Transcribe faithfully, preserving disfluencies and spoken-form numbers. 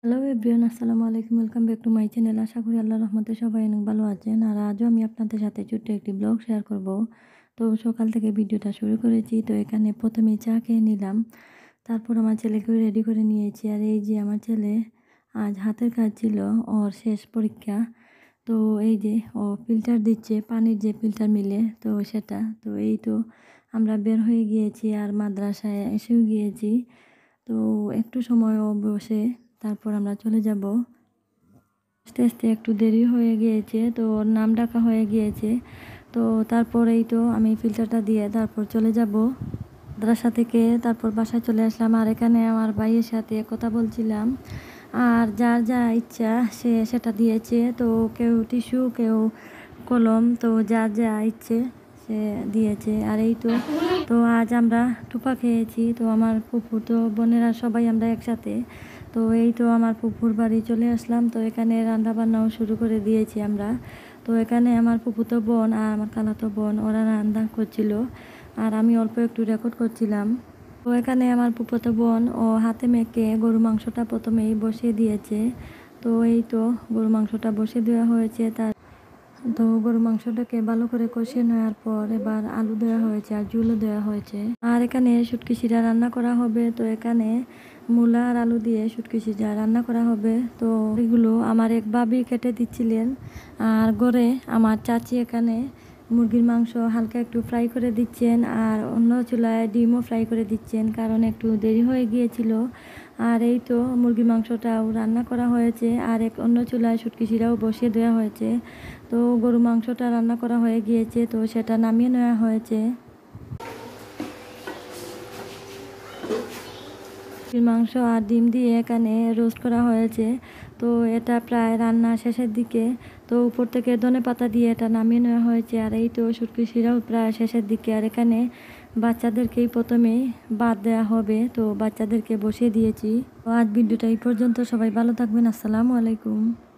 Hello everyone, আসসালামু আলাইকুম। Welcome back to my channel. আশা করি আল্লাহর রহমতে সবাই অনেক ভালো আছেন। আর আজও আমি আপনাদের সাথে ছোট্ট একটি ব্লগ শেয়ার করব। তো সকাল থেকে ভিডিওটা শুরু করেছি। তো এখানে প্রথমেই চা খেয়ে নিলাম, তারপর আমার ছেলেকেও রেডি করে নিয়েছি। আর এই যে আমার ছেলে, আজ হাতের কাজ ছিল, ওর শেষ পরীক্ষা। তো এই যে ও ফিল্টার দিচ্ছে, পানির যে ফিল্টার মিলে, তো সেটা। তো এই তো আমরা বের হয়ে গিয়েছি আর মাদ্রাসায় এসেও গিয়েছি। তো একটু সময় ও বসে তারপর আমরা চলে যাব। আস্তে আস্তে একটু দেরি হয়ে গিয়েছে, তো ওর নাম ডাকা হয়ে গিয়েছে। তো তারপরেই তো আমি ফিল্টারটা দিয়ে তারপর চলে যাব মাদ্রাসা থেকে। তারপর বাসায় চলে আসলাম। আর এখানে আমার ভাইয়ের সাথে কথা বলছিলাম। আর যার যা ইচ্ছা সে সেটা দিয়েছে। তো কেউ টিস্যু, কেউ কলম, তো যার যা ইচ্ছে সে দিয়েছে। আর এই তো তো আজ আমরা টুপা খেয়েছি। তো আমার ফুফু তো বোনেরা সবাই আমরা একসাথে। তো এই তো আমার ফুফুর বাড়ি চলে আসলাম। তো এখানে রান্না বান্নাও শুরু করে দিয়েছি আমরা। তো এখানে আমার ফুফুতো বোন আর আমার খালাতো বোন ওরা রান্না করছিল, আর আমি অল্প একটু রেকর্ড করছিলাম। তো এখানে আমার ফুফুতো বোন ও হাতে মেখে গরু মাংসটা প্রথমেই বসিয়ে দিয়েছে। তো এই তো গরু মাংসটা বসিয়ে দেওয়া হয়েছে। তার তো গরু মাংসটাকে ভালো করে কষিয়ে নেওয়ার পর এবার আলু দেওয়া হয়েছে আর ঝুলও দেওয়া হয়েছে। আর এখানে শুটকি শিরা রান্না করা হবে। তো এখানে মূলা আর আলু দিয়ে শুটকি শিরা রান্না করা হবে। তো এগুলো আমার এক ভাবি কেটে দিচ্ছিলেন। আর গড়ে আমার চাচি এখানে মুরগির মাংস হালকা একটু ফ্রাই করে দিচ্ছেন, আর অন্য চুলায় ডিমও ফ্রাই করে দিচ্ছেন, কারণ একটু দেরি হয়ে গিয়েছিল। আর এই তো মুরগির মাংসটাও রান্না করা হয়েছে, আর এক অন্য চুলায় শুটকি শিরাও বসিয়ে দেওয়া হয়েছে। তো গরু মাংসটা রান্না করা হয়ে গিয়েছে, তো সেটা নামিয়ে নেওয়া হয়েছে। মাংস আর ডিম দিয়ে এখানে রোস্ট করা হয়েছে। তো এটা প্রায় রান্না শেষের দিকে। তো উপর থেকে ধনেপাতা দিয়ে এটা নামিয়ে নেওয়া হয়েছে। আর এই তো শুটকি শিরাও প্রায় শেষের দিকে। আর এখানে বাচ্চাদেরকেই প্রথমে ভাত দেওয়া হবে, তো বাচ্চাদেরকে বসিয়ে দিয়েছি। তো আজ ভিডিওটা এই পর্যন্ত। সবাই ভালো থাকবেন। আসসালামু আলাইকুম।